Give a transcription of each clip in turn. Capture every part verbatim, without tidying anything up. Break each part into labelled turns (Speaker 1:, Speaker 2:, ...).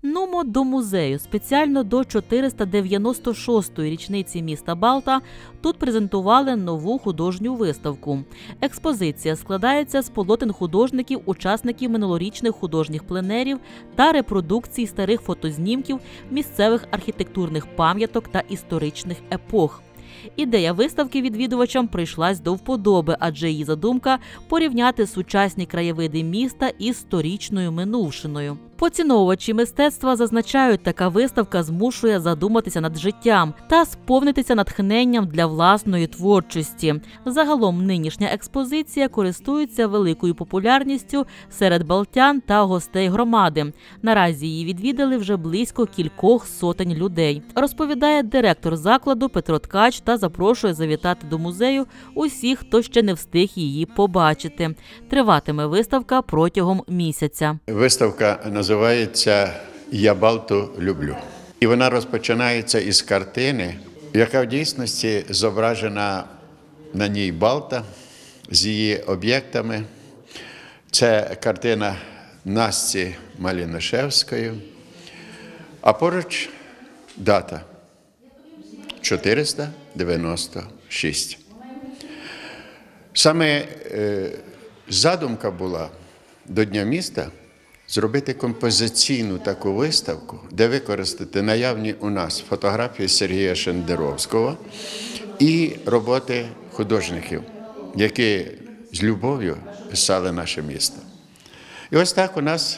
Speaker 1: Нумо до музею. Спеціально до чотириста дев'яносто шостої річниці міста Балта тут презентували нову художню виставку. Експозиція складається з полотен художників, учасників минулорічних художніх пленерів та репродукцій старих фотознімків місцевих архітектурних пам'яток та історичних епох. Ідея виставки відвідувачам прийшлась до вподоби, адже її задумка – порівняти сучасні краєвиди міста із сторічною минувшиною. Поціновувачі мистецтва зазначають, така виставка змушує задуматися над життям та сповнитися натхненням для власної творчості. Загалом нинішня експозиція користується великою популярністю серед балтян та гостей громади. Наразі її відвідали вже близько кількох сотень людей, розповідає директор закладу Петро Ткач та запрошує завітати до музею усіх, хто ще не встиг її побачити. Триватиме виставка протягом місяця.
Speaker 2: Виставка називається «Я Балту люблю». І вона розпочинається із картини, яка в дійсності зображена на ній Балта з її об'єктами. Це картина Насті Малінишевської, а поруч дата чотириста дев'яносто шість. Саме е, задумка була до Дня міста зробити композиційну таку виставку, де використати наявні у нас фотографії Сергія Шендеровського і роботи художників, які з любов'ю писали наше місто. І ось так у нас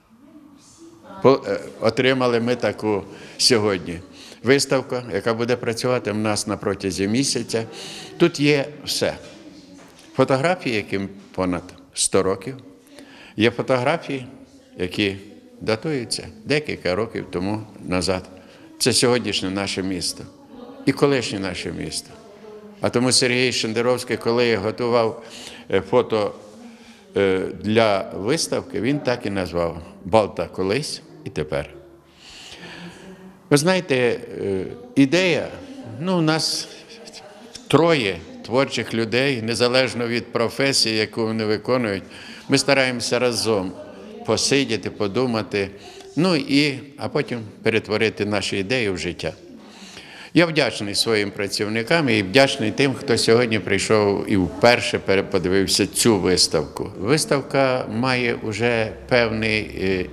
Speaker 2: отримали ми таку сьогодні виставку, яка буде працювати в нас на протязі місяця. Тут є все. Фотографії, яким понад сто років, є фотографії, які датуються декілька років тому назад. Це сьогоднішнє наше місто і колишнє наше місто. А тому Сергій Шендеровський, коли готував фото для виставки, він так і назвав «Балта колись і тепер». Ви знаєте, ідея, ну, у нас троє творчих людей, незалежно від професії, яку вони виконують, ми стараємося разом посидіти, подумати, ну і, а потім перетворити наші ідеї в життя. Я вдячний своїм працівникам і вдячний тим, хто сьогодні прийшов і вперше подивився цю виставку. Виставка має вже певний,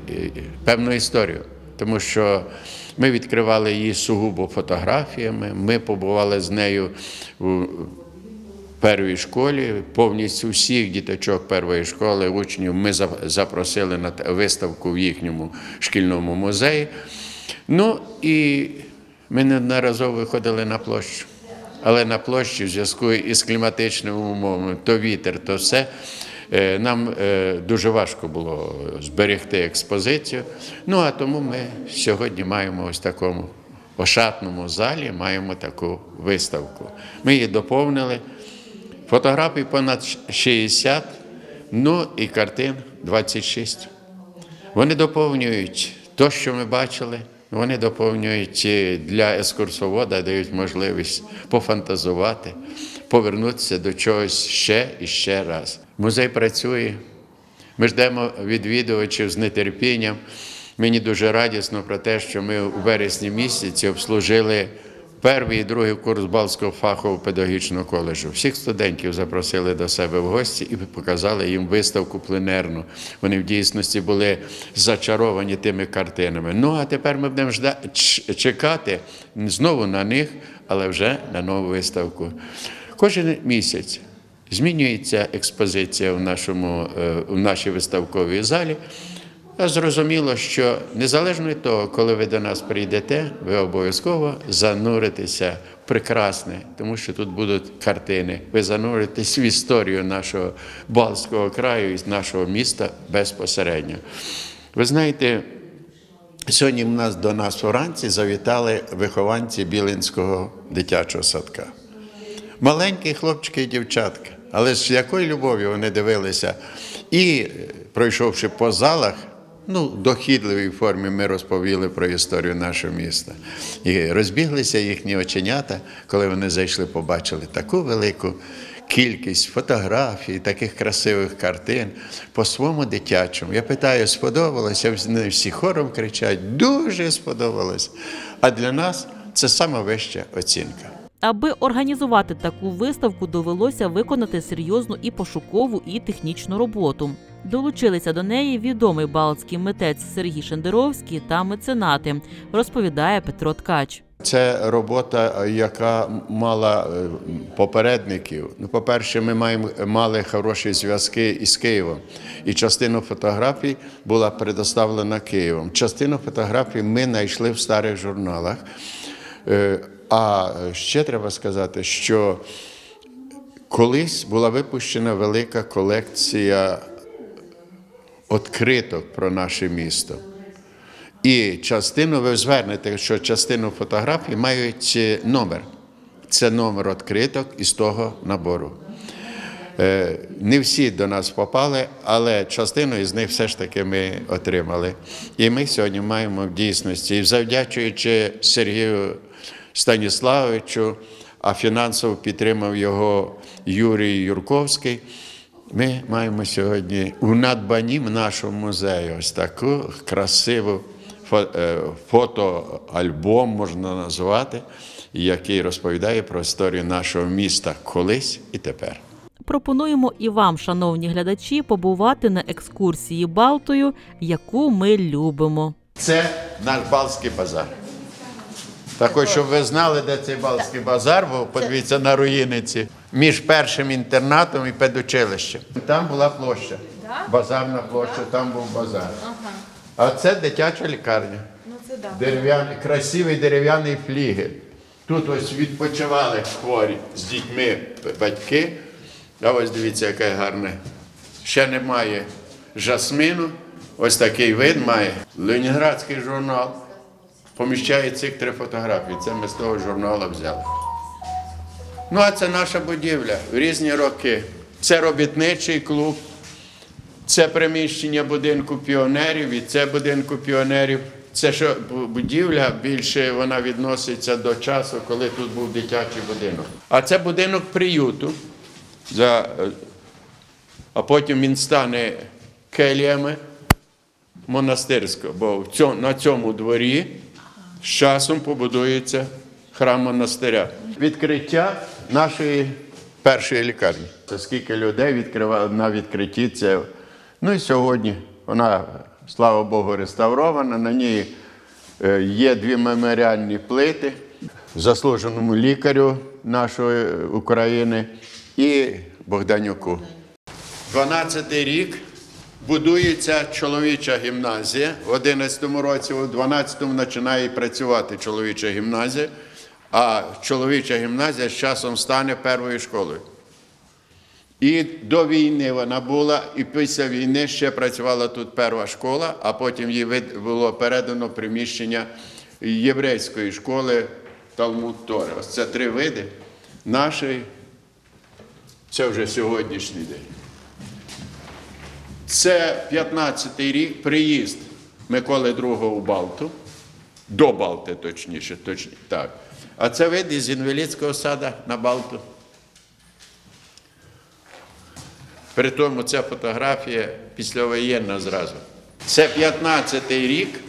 Speaker 2: певну історію, тому що ми відкривали її сугубо фотографіями, ми побували з нею у першій школі, повністю всіх діточок першої школи, учнів ми запросили на виставку в їхньому шкільному музеї. Ну і ми неодноразово виходили на площу. Але на площі в зв'язку із кліматичними умовами, то вітер, то все, нам дуже важко було зберегти експозицію. Ну а тому ми сьогодні маємо ось такому ошатному залі, маємо таку виставку. Ми її доповнили. Фотографій понад шістдесят, ну і картин двадцять шість. Вони доповнюють те, що ми бачили, вони доповнюють для екскурсовода, дають можливість пофантазувати, повернутися до чогось ще і ще раз. Музей працює, ми ждемо відвідувачів з нетерпінням. Мені дуже радісно про те, що ми у вересні місяці обслужили перший і другий курс Балтського фахового педагогічного коледжу. Всіх студентів запросили до себе в гості і показали їм виставку пленерну. Вони в дійсності були зачаровані тими картинами. Ну, а тепер ми будемо чекати знову на них, але вже на нову виставку. Кожен місяць змінюється експозиція в, нашому, в нашій виставковій залі. Зрозуміло, що незалежно від того, коли ви до нас прийдете, ви обов'язково зануритеся в прекрасне, тому що тут будуть картини. Ви зануритесь в історію нашого Балтського краю і нашого міста безпосередньо. Ви знаєте, сьогодні в нас до нас вранці завітали вихованці Білинського дитячого садка. Маленькі хлопчики і дівчатка, але з якою любов'ю вони дивилися. І, пройшовши по залах, ну, в дохідливій формі ми розповіли про історію нашого міста. І розбіглися їхні оченята, коли вони зайшли, побачили таку велику кількість фотографій, таких красивих картин по-своєму дитячому. Я питаю, сподобалося? Вони всі хором кричать, дуже сподобалось. А для нас це сама вища оцінка.
Speaker 1: Аби організувати таку виставку, довелося виконати серйозну і пошукову, і технічну роботу. Долучилися до неї відомий балтський митець Сергій Шендеровський та меценати, розповідає Петро Ткач.
Speaker 2: Це робота, яка мала попередників. Ну, по-перше, ми маємо, мали хороші зв'язки із Києвом. І частина фотографій була предоставлена Києвом. Частину фотографій ми знайшли в старих журналах. А ще треба сказати, що колись була випущена велика колекція відкриток про наше місто. І частину, ви звернете, що частину фотографій мають номер. Це номер відкриток із того набору. Не всі до нас попали, але частину із них все ж таки ми отримали. І ми сьогодні маємо в дійсності, і завдячуючи Сергію Станіславовичу, а фінансово підтримав його Юрій Юрковський, ми маємо сьогодні у надбанні нашого музею ось таку красиву фотоальбом, можна назвати, який розповідає про історію нашого міста колись і тепер.
Speaker 1: Пропонуємо і вам, шановні глядачі, побувати на екскурсії Балтою, яку ми любимо.
Speaker 2: Це наш Балтський базар. Так ось, щоб ви знали, де цей Балтський базар був, подивіться на руїниці, між першим інтернатом і педучилищем. Там була площа, базарна площа, там був базар. А це дитяча лікарня. Дерев'яний, красивий дерев'яний флігель. Тут ось відпочивали хворі з дітьми батьки. А ось дивіться, яке гарне. Ще немає жасмину. Ось такий вид має. Ленінградський журнал поміщає цих три фотографії. Це ми з того журналу взяли. Ну, а це наша будівля в різні роки. Це робітничий клуб, це приміщення будинку піонерів і це будинку піонерів. Це що будівля більше вона відноситься до часу, коли тут був дитячий будинок. А це будинок приюту. За, а потім він стане келіями монастирського, бо в цьому, на цьому дворі з часом побудується храм монастиря. Відкриття нашої першої лікарні. Це скільки людей відкривали на відкритті. Це. Ну і сьогодні вона, слава Богу, реставрована. На ній є дві меморіальні плити заслуженому лікарю нашої України і Богданюку. дванадцятий рік будується чоловіча гімназія. В одинадцятому році, у дванадцятому починає працювати чоловіча гімназія, а чоловіча гімназія з часом стане першою школою. І до війни вона була, і після війни ще працювала тут перша школа, а потім їй було передано приміщення єврейської школи Талмуд Тори. Ось це три види нашої. Це вже сьогоднішній день. Це п'ятнадцятий рік, приїзд Миколи другого у Балту, до Балти точніше, точніше, так. А це вид із інвалідського саду на Балту. При тому ця фотографія післявоєнна зразу. Це п'ятнадцятий рік,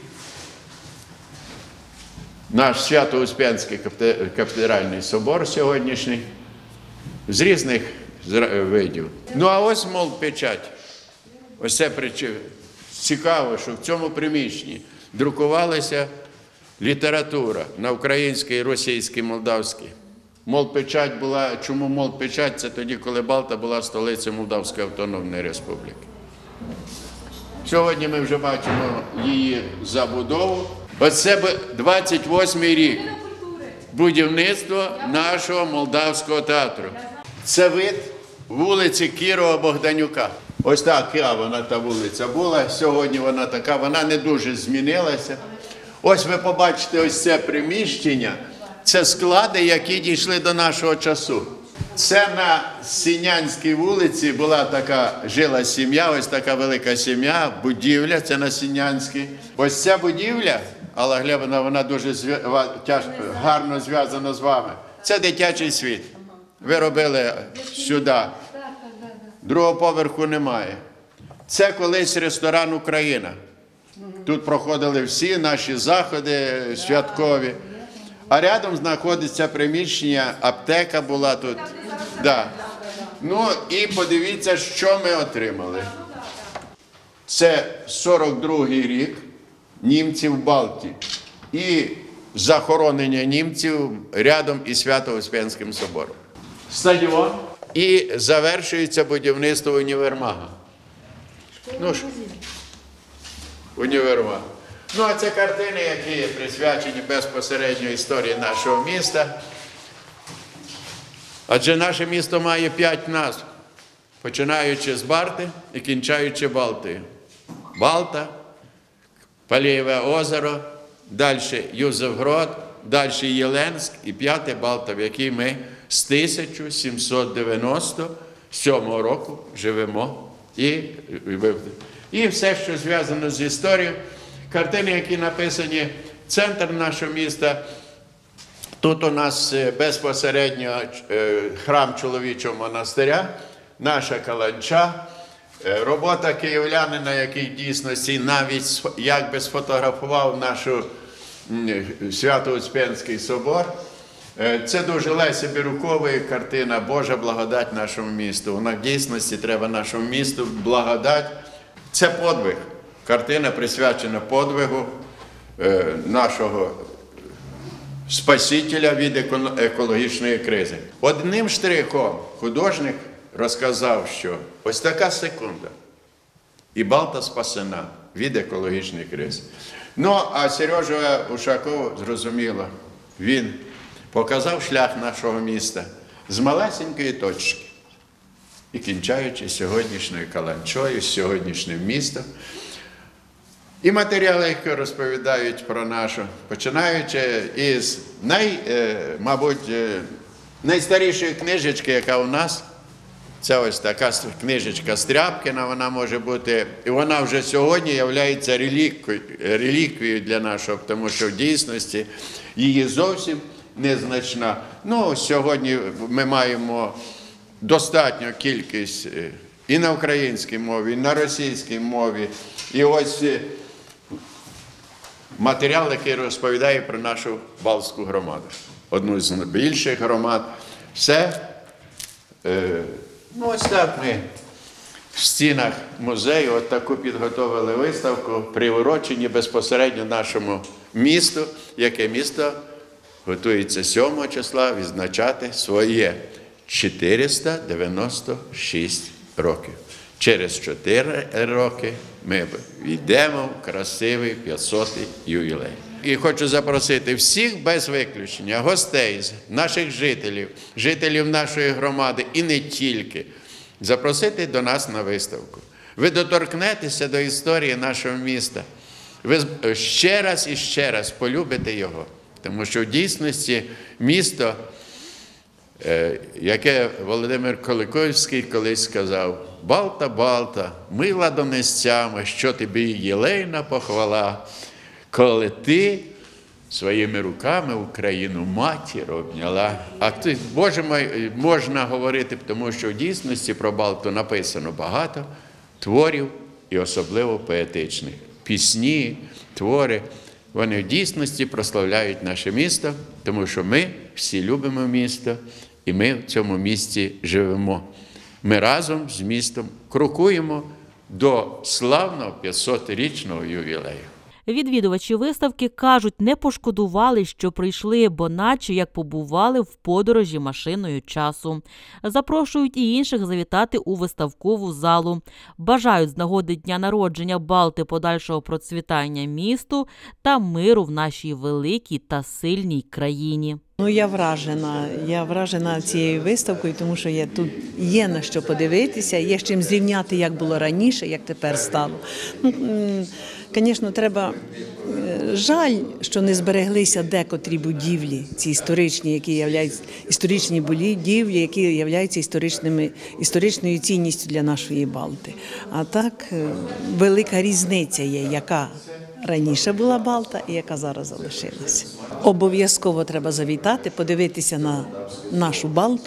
Speaker 2: наш Свято-Успенський кафедральний собор сьогоднішній, з різних видів. Ну а ось, мов, печать. Ось це цікаво, що в цьому приміщенні друкувалася література на українській, російській, молдавській. Мол-печать була, чому мол-печать? Це тоді, коли Балта була столицею Молдавської Автономної Республіки. Сьогодні ми вже бачимо її забудову. Оце двадцять восьмий рік будівництво нашого Молдавського театру. Це вид вулиці Кірова-Богданюка. Ось така вона, та вулиця була, сьогодні вона така, вона не дуже змінилася. Ось ви побачите ось це приміщення, це склади, які дійшли до нашого часу. Це на Сінянській вулиці була така, жила сім'я, ось така велика сім'я, будівля, це на Сінянській. Ось ця будівля, Алла Глебовна, вона дуже зв'я... тяж... гарно зв'язана з вами. Це дитячий світ. ви робили сюди. Другого поверху немає. Це колись ресторан «Україна». Тут проходили всі наші заходи святкові. А рядом знаходиться приміщення, аптека була тут. Да. Ну і подивіться, що ми отримали. Це сорок другий рік, німці в Балті. І захоронення німців рядом із Свято-Успенським собором. Стадіон. І завершується будівництво універмага. Ну, ж, універмаг. Ну, а це картини, які присвячені безпосередньо історії нашого міста. Адже наше місто має п'ять назв, починаючи з Барти і кінчаючи Балтою. Балта, Палієве озеро, далі Юзефгрод, далі Єленськ і п'яте Балта, в якій ми з тисяча сімсот дев'яносто сьомого року живемо. І, і все, що зв'язано з історією. Картини, які написані, центр нашого міста. Тут у нас безпосередньо храм чоловічого монастиря, наша каланча, робота київлянина, який в дійсності навіть якби сфотографував нашу Свято-Успенський собор. Це дуже Лесі Бірюкової картина «Божа благодать нашому місту». Вона в дійсності треба нашому місту благодать. Це подвиг. Картина присвячена подвигу нашого Спасителя від екологічної кризи. Одним штрихом художник розказав, що ось така секунда, і Балта спасена від екологічної кризи. Ну, а Сережа Ушаков, зрозуміло, він показав шлях нашого міста з малесенької точки і кінчаючи сьогоднішньою каланчою, сьогоднішнім містом. І матеріали, які розповідають про нашу, починаючи із, най, мабуть, найстарішої книжечки, яка у нас, це ось така книжечка Стряпкіна, вона може бути, і вона вже сьогодні є реліквією, реліквією для нашого, тому що в дійсності її зовсім незначна. Ну, сьогодні ми маємо достатню кількість і на українській мові, і на російській мові, і ось матеріал, який розповідає про нашу Балтську громаду. Одну з найбільших громад. Все, е, ну ось так ми в стінах музею от таку підготовили виставку, приурочені безпосередньо нашому місту, яке місто готується сьомого числа відзначати своє чотириста дев'яносто шість років. Через чотири роки ми йдемо в красивий п'ятсотий ювілей. І хочу запросити всіх без виключення, гостей, наших жителів, жителів нашої громади і не тільки, запросити до нас на виставку. Ви доторкнетеся до історії нашого міста. Ви ще раз і ще раз полюбите його. Тому що в дійсності місто, яке Володимир Куликовський колись сказав: «Балта, Балта, мила донестями, що тобі єлейна похвала, коли ти своїми руками Україну матір обняла». А тут, Боже мой, можна говорити, тому що в дійсності про Балту написано багато творів і особливо поетичних. Пісні, твори, вони в дійсності прославляють наше місто, тому що ми всі любимо місто, і ми в цьому місті живемо. Ми разом з містом крокуємо до славного п'ятсотрічного ювілею.
Speaker 1: Відвідувачі виставки кажуть, не пошкодували, що прийшли, бо наче як побували в подорожі машиною часу. Запрошують і інших завітати у виставкову залу. Бажають з нагоди дня народження Балти подальшого процвітання місту та миру в нашій великій та сильній країні.
Speaker 3: Ну, я вражена, я вражена цією виставкою, тому що є, тут є на що подивитися, є з чим зрівняти, як було раніше, як тепер стало. Ну, звісно, треба, жаль, що не збереглися декотрі будівлі, ці історичні, які являються історичні будівлі, які являються історичними, історичною цінністю для нашої Балти. А так, велика різниця є, яка раніше була Балта і яка зараз залишилася. Обов'язково треба завітати, подивитися на нашу Балту,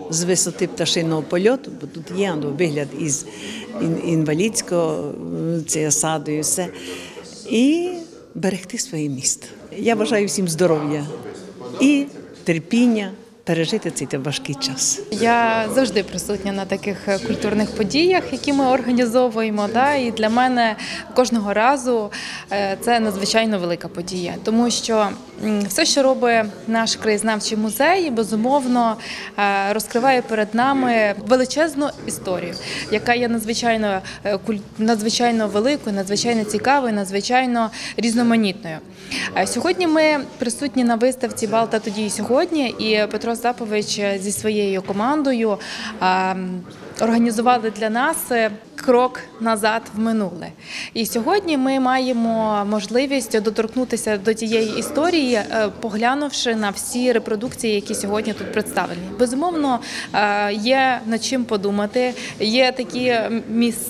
Speaker 3: з висоти пташиного польоту, бо тут є ну, вигляд із інвалідського, цією садою, все, і берегти своє місто. Я бажаю всім здоров'я і терпіння пережити цей важкий час.
Speaker 4: Я завжди присутня на таких культурних подіях, які ми організовуємо. Да? І для мене кожного разу це надзвичайно велика подія, тому що все, що робить наш краєзнавчий музей, безумовно розкриває перед нами величезну історію, яка є надзвичайно, надзвичайно великою, надзвичайно цікавою, надзвичайно різноманітною. Сьогодні ми присутні на виставці «Балта тоді і сьогодні», і Петро Остапович зі своєю командою організували для нас крок назад в минуле. І сьогодні ми маємо можливість доторкнутися до тієї історії, поглянувши на всі репродукції, які сьогодні тут представлені. Безумовно, є над чим подумати, є такі місця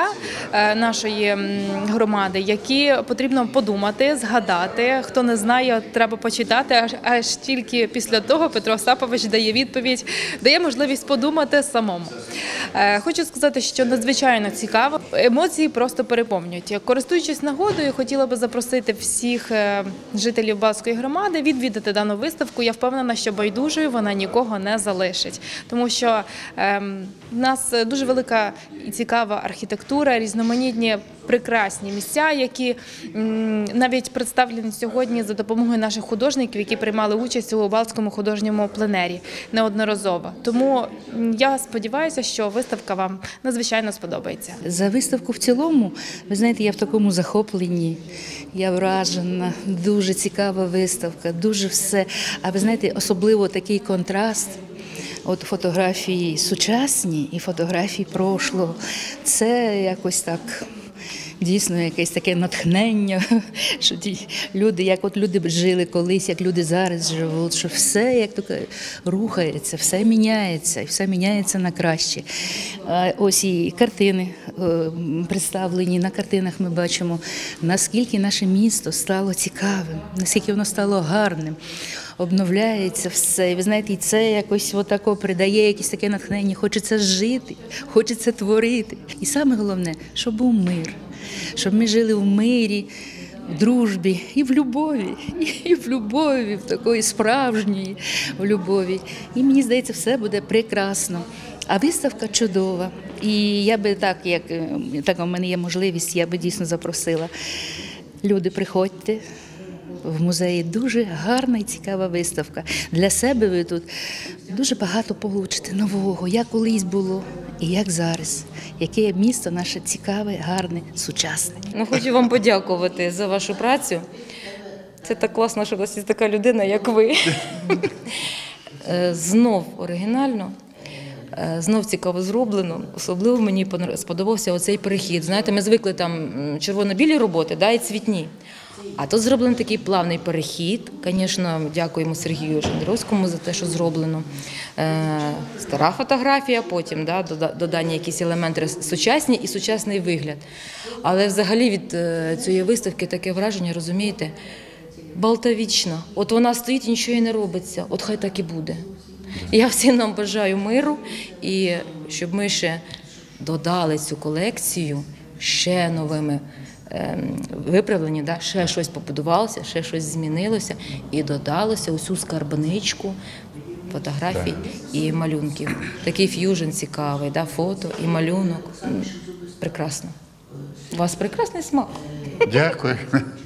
Speaker 4: нашої громади, які потрібно подумати, згадати. Хто не знає, треба почитати, аж, аж тільки після того Петро Остапович дає відповідь, дає можливість подумати самому. Хочу сказати, що надзвичайно цікаво, емоції просто переповнюють. Користуючись нагодою, хотіла би запросити всіх жителів Балтської громади відвідати дану виставку. Я впевнена, що байдужою вона нікого не залишить, тому що в нас дуже велика і цікава архітектура, різноманітні прекрасні місця, які навіть представлені сьогодні за допомогою наших художників, які приймали участь у Балтському художньому пленері неодноразово. Тому я сподіваюся, що виставка вам надзвичайно сподобається.
Speaker 5: За виставку в цілому, ви знаєте, я в такому захопленні, я вражена, дуже цікава виставка, дуже все. А ви знаєте, особливо такий контраст. От фотографії сучасні і фотографії прошлого. Це якось так, дійсно, якесь таке натхнення, що ті люди, як от люди жили колись, як люди зараз живуть, що все, як то рухається, все міняється, і все міняється на краще. Ось і картини представлені, на картинах ми бачимо, наскільки наше місто стало цікавим, наскільки воно стало гарним. Обновляється все. І ви знаєте, і це якось отако придає якесь таке натхнення. Хочеться жити, хочеться творити. І саме головне, щоб був мир. Щоб ми жили в мирі, в дружбі і в любові. І в любові, в такої справжньої в любові. І мені здається, все буде прекрасно. А виставка чудова. І я би так, як так у мене є можливість, я би дійсно запросила. Люди, приходьте. В музеї дуже гарна і цікава виставка. Для себе ви тут дуже багато получите нового, як колись було і як зараз. Яке місто наше цікаве, гарне, сучасне.
Speaker 6: Ну, хочу вам подякувати за вашу працю. Це так класно, що у вас є така людина, як ви. Знов оригінально, знов цікаво зроблено. Особливо мені сподобався оцей перехід. Знаєте, ми звикли там червоно-білі роботи, да, і цвітні. А тут зроблений такий плавний перехід. Звісно, дякуємо Сергію Шендеровському за те, що зроблено. Стара фотографія, потім да, додані якісь елементи сучасні і сучасний вигляд. Але взагалі від цієї виставки таке враження, розумієте, Балта вічна. От вона стоїть і нічого і не робиться. От хай так і буде. Я всім нам бажаю миру і щоб ми ще додали цю колекцію ще новими виправлені, да, ще щось побудувалося, ще щось змінилося і додалося усю скарбничку фотографій і малюнків. Такий ф'южн цікавий, да, фото і малюнок. Прекрасно. У вас прекрасний смак.
Speaker 2: Дякую.